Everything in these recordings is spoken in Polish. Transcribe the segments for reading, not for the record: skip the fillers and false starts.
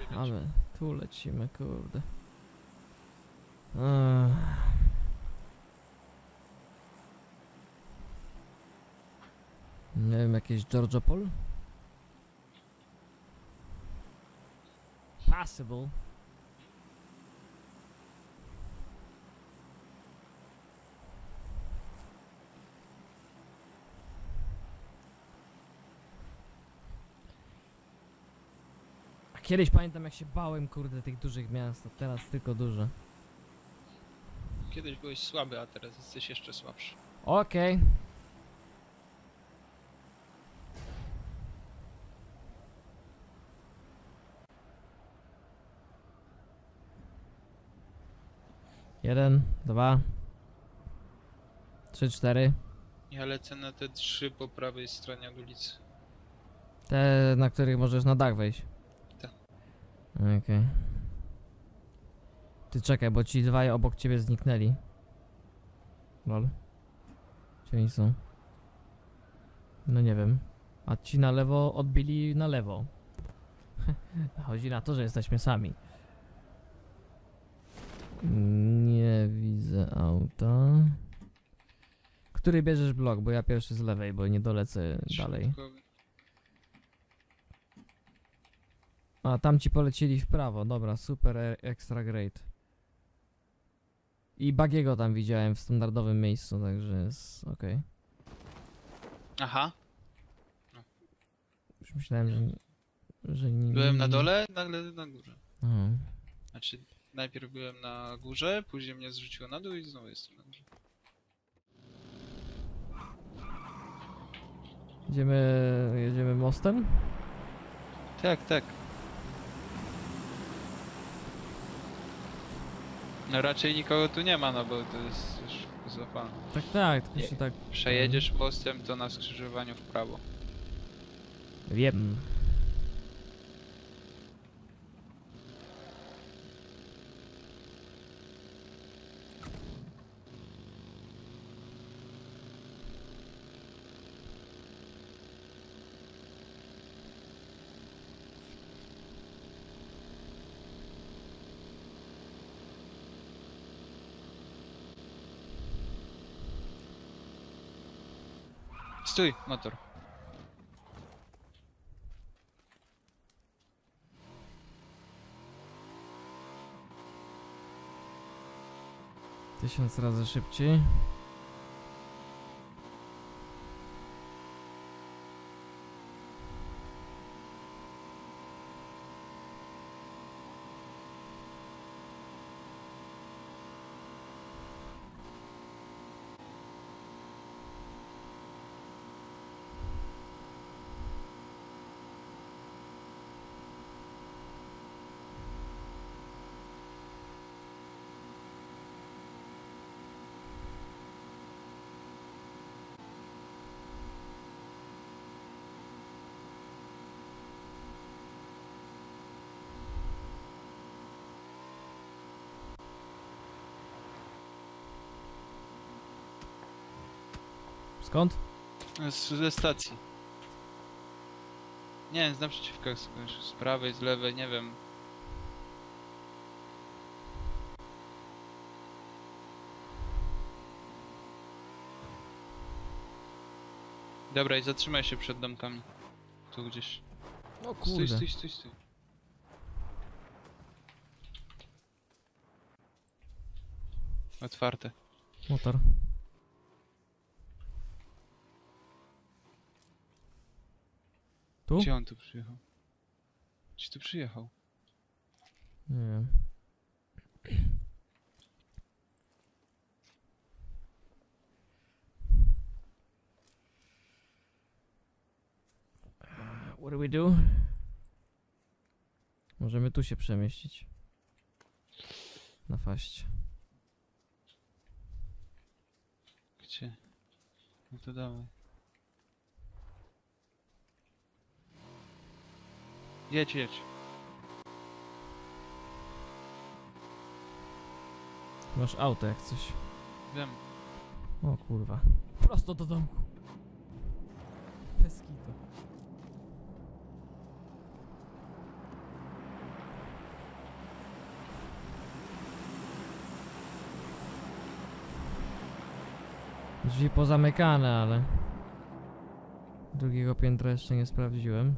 Ale tu lecimy, kurde. Nie wiem, jakieś Georgiopol? Possible. A kiedyś pamiętam, jak się bałem, kurde, tych dużych miast, a teraz tylko duże. Kiedyś byłeś słaby, a teraz jesteś jeszcze słabszy. Okej. Jeden, dwa, trzy, cztery. Ja lecę na te 3 po prawej stronie od ulicy. Te, na których możesz na dach wejść. Tak. Okej. Ty czekaj, bo ci dwaj obok ciebie zniknęli. Lol. Gdzie oni są? No nie wiem. A ci na lewo odbili na lewo. Chodzi na to, że jesteśmy sami. Nie widzę auta. Który bierzesz blok? Bo ja pierwszy z lewej, bo nie dolecę dalej. Środkowy. A, tam ci polecieli w prawo. Dobra, super, extra great. I Bagiego tam widziałem w standardowym miejscu, także jest okej. Aha. Już myślałem, że nie... Byłem na dole, nagle na górze. Aha. Znaczy, najpierw byłem na górze, później mnie zrzuciło na dół i znowu jestem na górze. Jedziemy mostem? Tak, tak. No raczej nikogo tu nie ma, no bo to jest już złapane. Tak, tak, tylko się tak... Przejedziesz postem, to na skrzyżowaniu w prawo. Wiem. Stój, motor. Tysiąc razy szybciej. Skąd? Ze stacji. Nie wiem, z naprzeciwka skądś, z prawej, z lewej, nie wiem. Dobra, i zatrzymaj się przed domkami. Tu gdzieś. O Stój, kurde. stój, stój, stój. Otwarte. Motor. Tu? Gdzie on tu przyjechał? Gdzie tu przyjechał? Nie wiem. What do we do? Możemy tu się przemieścić. Na faście. Gdzie? No to dawaj. Jedź, jedź. Masz auto jak coś. Wiem. O kurwa. Prosto do domku. Bez kitu. Drzwi pozamykane, ale... Drugiego piętra jeszcze nie sprawdziłem.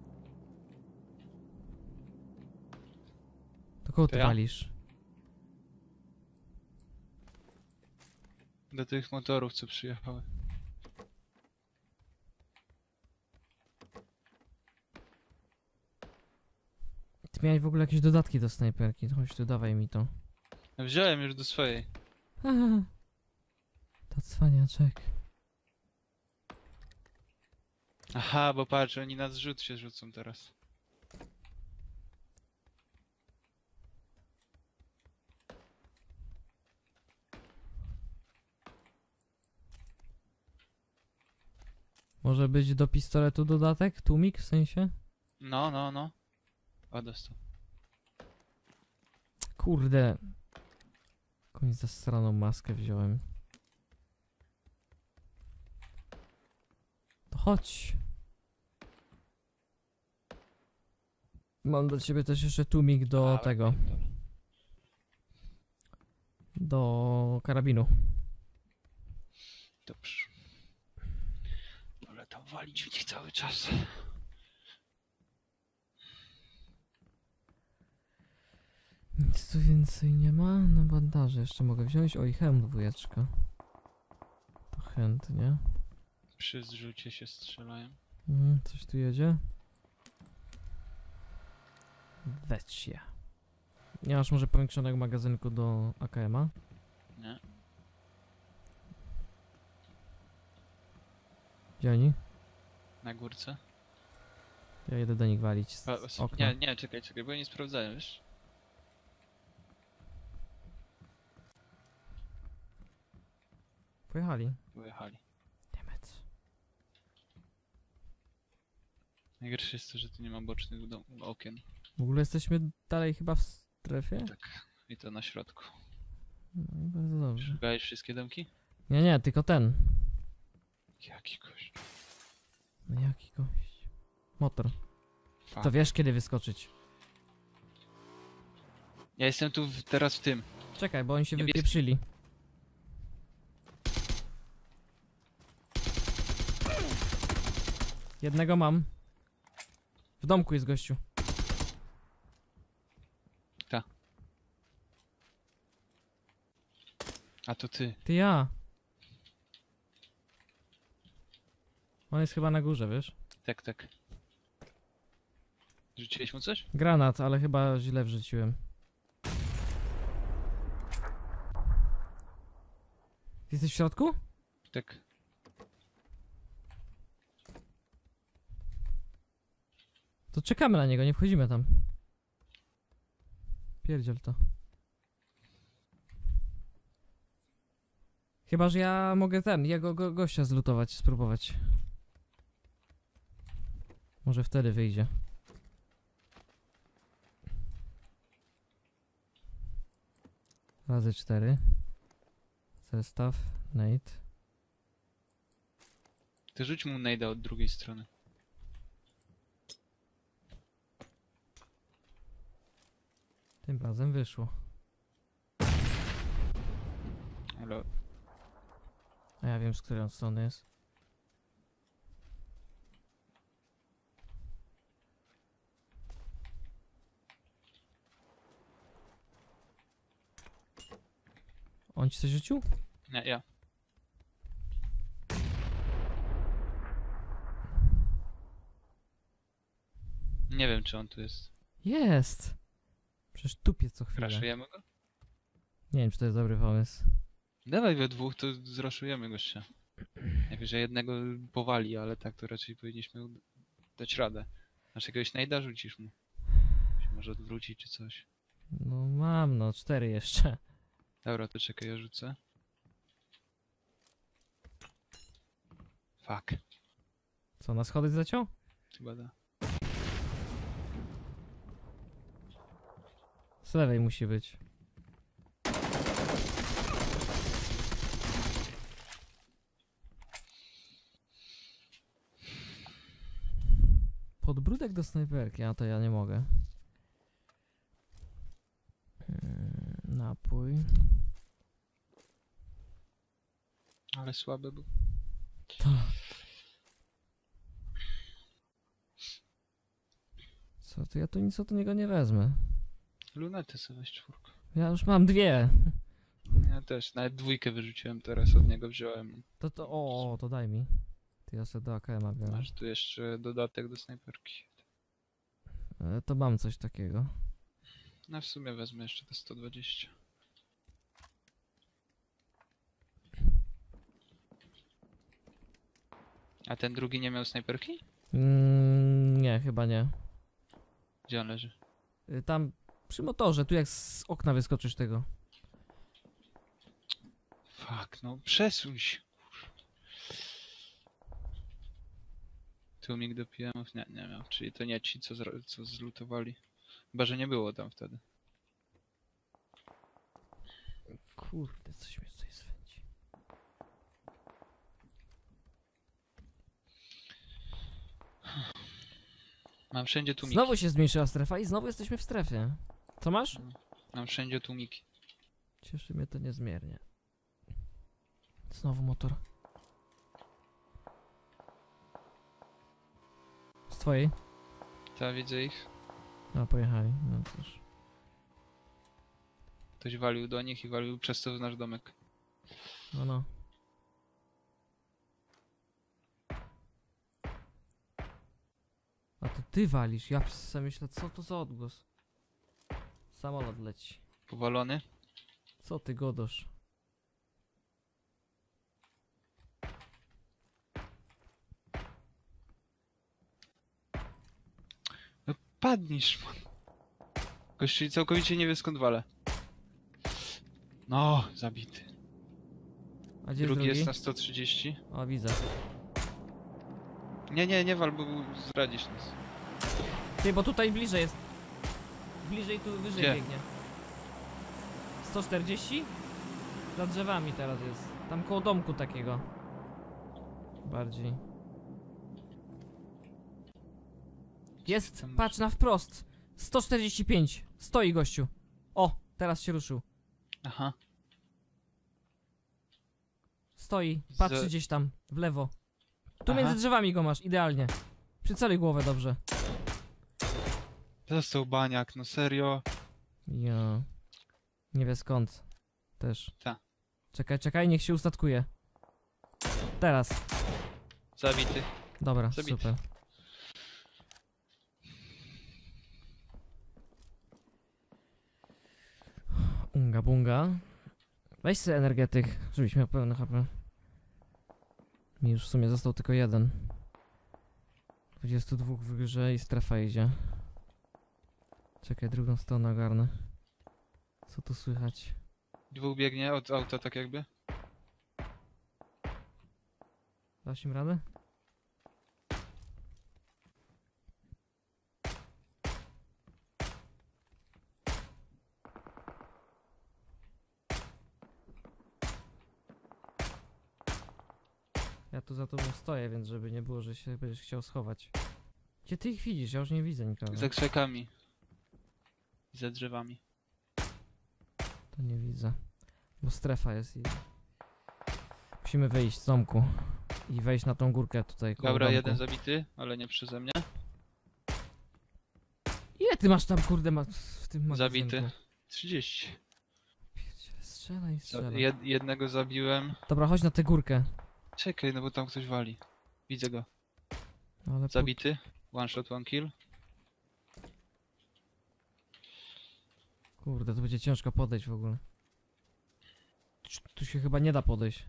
To kogo To ty ja? walisz? Do tych motorów, co przyjechały. Ty miałeś w ogóle jakieś dodatki do snajperki, to chodź tu, dawaj mi to. Wziąłem już do swojej. Aha. To cwaniaczek. Aha, bo patrz, oni na zrzut się rzucą teraz. Może być do pistoletu dodatek? Tłumik w sensie? No, no, no. O, dostał. Kurde. Jakąś zastraną maskę wziąłem. To chodź. Mam do ciebie też jeszcze tłumik do Ale tego. pierdolę. Do karabinu. Dobrze. Ale tam walić w nich cały czas. Nic tu więcej nie ma. No bandaże jeszcze mogę wziąć. O i hełm dwójeczka. To chętnie. Przy zrzucie się strzelają. Coś tu jedzie? Weź się. Nie masz może powiększonego magazynku do AKM-a? Nie? Gdzie oni? Na górce? Ja jedę do nich walić z okna. Nie, nie, czekaj, czekaj, bo ja nie sprawdzałem, wiesz? Pojechali. Pojechali. Dammit. Najgorsze jest to, że tu nie ma bocznych okien. W ogóle jesteśmy dalej chyba w strefie? Tak. I to na środku. No i bardzo dobrze. Szukałeś wszystkie domki? Nie, nie, tylko ten. Jaki gość. No jaki gość. Motor. Fuck. To wiesz kiedy wyskoczyć. Ja jestem tu teraz w tym. Czekaj, bo oni się Niebieski. wypieprzyli. Jednego mam. W domku jest gościu. A to ty. Ty ja. On jest chyba na górze, wiesz? Tak, tak. Rzuciłeś mu coś? Granat, ale chyba źle wrzuciłem. Ty jesteś w środku? Tak. To czekamy na niego, nie wchodzimy tam. Pierdziel to. Chyba, że ja mogę jego gościa zlutować, spróbować. Może wtedy wyjdzie. Razy 4. Zestaw, nate. Ty rzuć mu najda od drugiej strony. Tym razem wyszło. Ale A ja wiem, z której on strony jest. On ci coś rzucił? nie, ja. Nie wiem, czy on tu jest. Jest! Przecież tupie co chwilę. Kraszujemy go? Nie wiem, czy to jest dobry pomysł. Dawaj we dwóch, to zraszujemy gościa. Najwyżej jednego powali, ale tak to raczej powinniśmy dać radę. Masz jakiegoś najda, rzucisz mu. Się może odwrócić czy coś. No mam, no 4 jeszcze. Dobra, to czekaj, ja rzucę. Fuck. Co, na schody zleciał? Chyba da. Z lewej musi być. Podbródek do snajperki, a to ja nie mogę. Napój. Ale słaby był. Co to ja tu nic od niego nie wezmę. Lunety sobie weź 4. Ja już mam 2. Ja też, nawet 2 wyrzuciłem teraz, od niego wziąłem. To daj mi. Ty ja sobie do AKM-a biorę. Masz tu jeszcze dodatek do snajperki. To mam coś takiego. No w sumie wezmę jeszcze te 120. A ten drugi nie miał snajperki? Nie, chyba nie. Gdzie on leży? Tam przy motorze, tu jak z okna wyskoczysz tego. Fuck, no przesuń się. Tłumik do PM-ów? Nie miał. Czyli to nie ci, co zlutowali. Chyba, że nie było tam wtedy. Kurde, coś mnie tutaj swędzi. Mam wszędzie tłumiki. Znowu się zmniejszyła strefa i znowu jesteśmy w strefie. Co masz? Mam wszędzie tłumiki. Cieszy mnie to niezmiernie. Znowu motor. Z twojej? Ta, widzę ich. No, pojechali. No cóż. Ktoś walił do nich i walił przez to w nasz domek. No. A to ty walisz. Ja sobie myślę, co to za odgłos? Samolot leci. Powalony? Co ty godosz? No padniesz, man. Gościu całkowicie nie wie skąd walę. No, zabity. A gdzie Drugi jest jest na 130. O, widzę. Nie wal, bo zdradzisz nas. Ty, bo tutaj bliżej jest. Bliżej tu wyżej Gdzie? biegnie. 140? Za drzewami teraz jest. Tam koło domku takiego. Bardziej. Jest, Tam- patrz na wprost. 145. Stoi gościu. O, teraz się ruszył. Aha. Stoi, patrzy Z- gdzieś tam, w lewo. Tu Aha. między drzewami go masz, idealnie. Przyceluj głowę dobrze. Został baniak, no serio. Ja. Nie wie skąd. Też. Ta. Czekaj, niech się ustatkuje. Teraz. Zabity. Dobra, Zabity. super. Unga bunga. Weź sobie energetyk, żebyś miał pełny HP. Mi już w sumie został tylko jeden. 22 w grze i strefa idzie. Czekaj, drugą stronę ogarnę. Co tu słychać? 2 biegnie od auta tak jakby. Dasz im radę? Ja tu za tobą stoję, więc żeby nie było, że się będziesz chciał schować. Gdzie ty ich widzisz? Ja już nie widzę nikogo. Za krzakami. Za drzewami. To nie widzę. Bo strefa jest i... Musimy wyjść z domku. I wejść na tą górkę tutaj koło Dobra, domku. jeden zabity, ale nie przeze mnie. Ile ty masz tam, kurde, w tym magazynku? Zabity. 30. Pierdziele, strzelaj. Jednego zabiłem. Dobra, chodź na tę górkę. Czekaj, no bo tam ktoś wali. Widzę go. No, ale Zabity. One shot, one kill. Kurde, to będzie ciężko podejść w ogóle. Tu się chyba nie da podejść.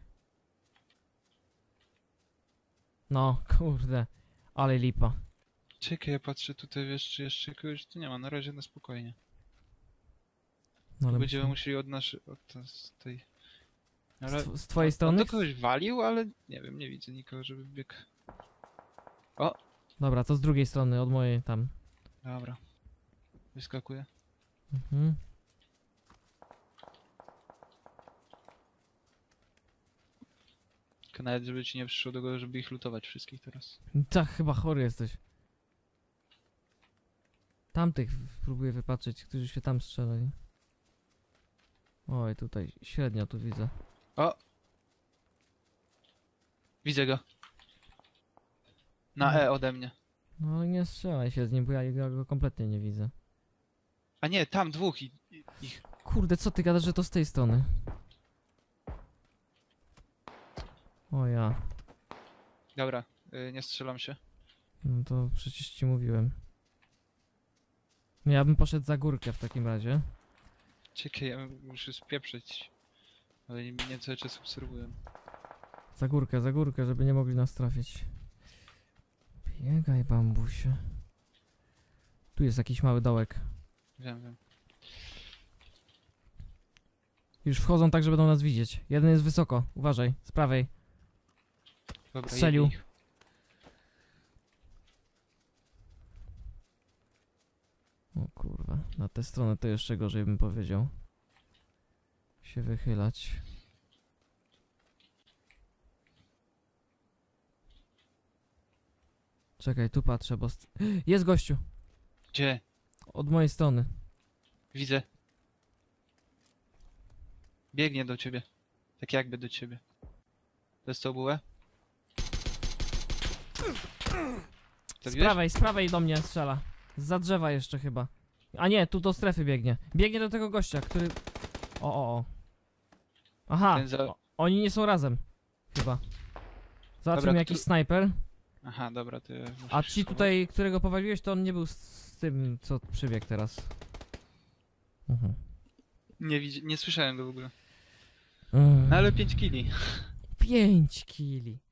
No, kurde. Ale lipa. Czekaj, ja patrzę tutaj, wiesz, czy jeszcze kogoś tu nie ma. Na razie na spokojnie. No, ale Będziemy musimy- musieli od naszej... z tej... Ale z twojej strony? on do kogoś walił, ale nie wiem, nie widzę nikogo, żeby biegł. Dobra, to z drugiej strony, od mojej tam. Dobra. Wyskakuje. Mhm. Tylko nawet, żeby ci nie przyszło do głowy, żeby ich lutować wszystkich teraz. Tak, chyba chory jesteś. Tamtych próbuję wypatrzeć, którzy się tam strzelali. Oj, tutaj średnio tu widzę. O! Widzę go. Na E ode mnie. No nie strzelaj się z nim, bo ja go kompletnie nie widzę. A nie, tam dwóch ich. Kurde, co ty gadasz, że to z tej strony? O ja. Dobra, nie strzelam się. No to przecież ci mówiłem. No ja bym poszedł za górkę w takim razie. Czekaj, ja muszę spieprzyć. Ale mnie cały czas obserwują. Za górkę, żeby nie mogli nas trafić. Biegaj, bambusie. Tu jest jakiś mały dołek. Wiem. Już wchodzą tak, że będą nas widzieć. Jeden jest wysoko, uważaj, z prawej. Dobra, Strzelił. jebie ich. O kurwa, na tę stronę to jeszcze gorzej bym powiedział. Się wychylać. Czekaj, tu patrzę, bo... Jest gościu! Gdzie? Od mojej strony. Widzę. Biegnie do ciebie. Tak jakby do ciebie. Dostał bułę? Z prawej do mnie strzela. Zza drzewa jeszcze chyba. A nie, tu do strefy biegnie. Biegnie do tego gościa, który... O. Aha, Ten za- oni nie są razem. Chyba. Zobaczymy Dobra, jakiś snajper. Aha, dobra, ty musisz A się ci schować. tutaj, którego powaliłeś, to on nie był z tym, co przybiegł teraz. Nie słyszałem go w ogóle. Mm. No ale 5 kili. 5 kili.